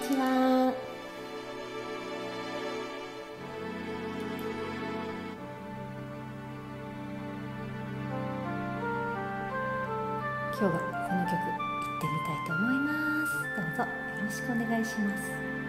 ちは。今日はこの曲行ってみたいと思います。どうぞよろしくお願いします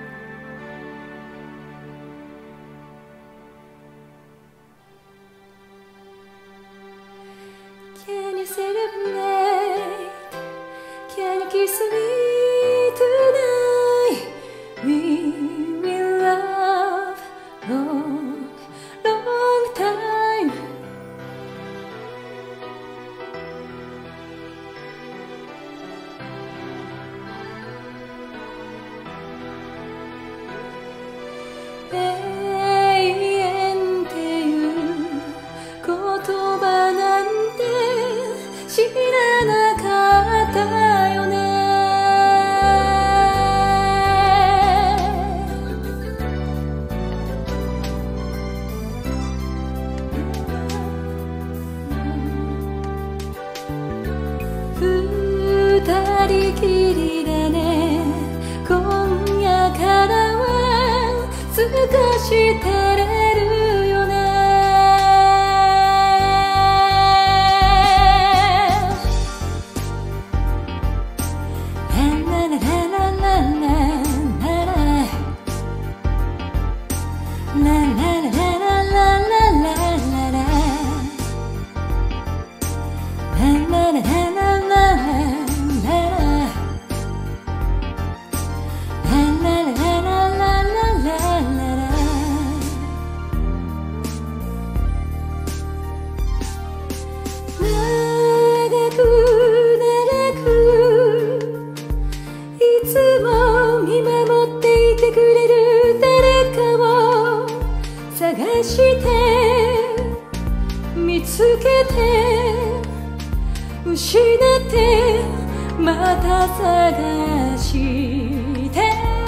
。Can you celebrate? Can you kiss me tonight? We will love long, long time.永遠っていう言葉なんて知らなかったよね。二人きりだね。今夜からは少し照れるよね。いつも見守っていてくれる誰かを探して見つけて失ってまた探して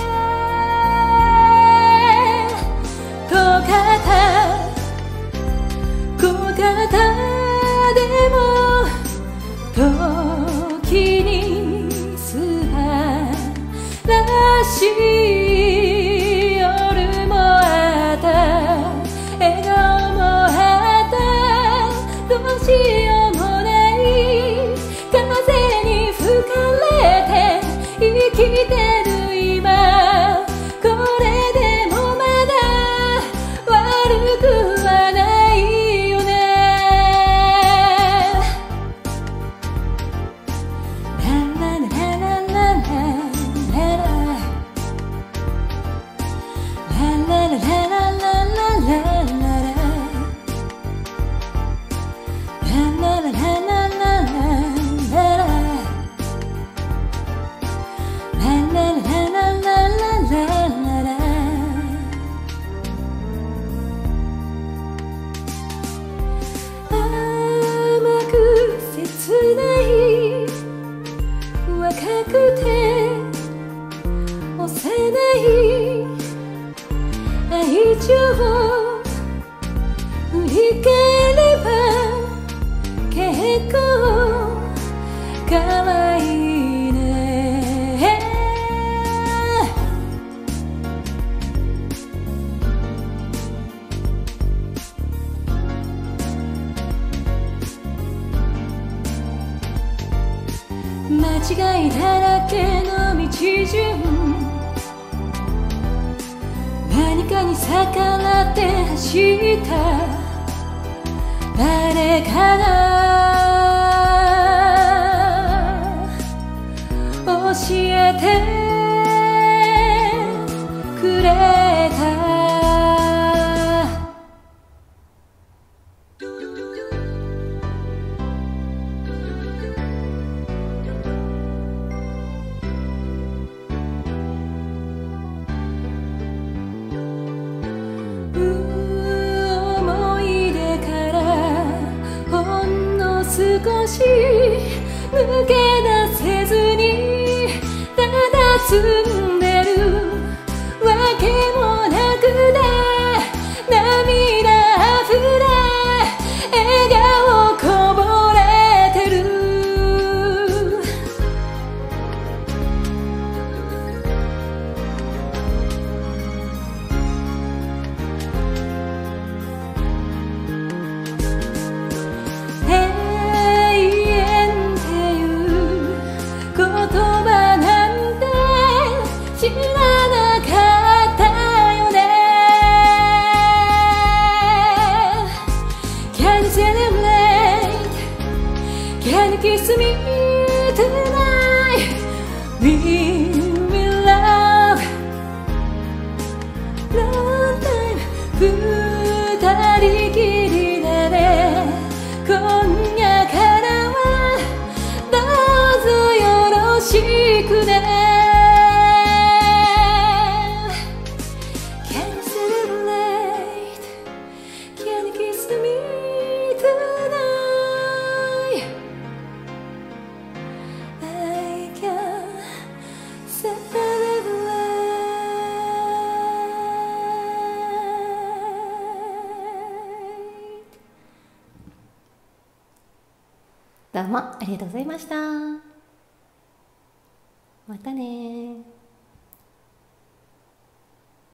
遠かった小型でも時に素晴らしい夜もあった笑顔もあったどうしようもない風に吹かれて生きてる今これでもまだ悪くはないよね。甘く切ない若くて幼い愛情を振り返れば結構可愛いね。間違いだらけの道順何かに逆らって走った誰かが教えてくれた。思い出からほんの少し抜け出せずにただ積んでるわけもなくて涙あふれ笑顔こぼれてる。 Can you kiss me tonight? We will love long time 二人きりだね今夜からはどうぞよろしくね Can you celebrate? Can you kiss me tonight? I can celebrate どうもありがとうございました。またね。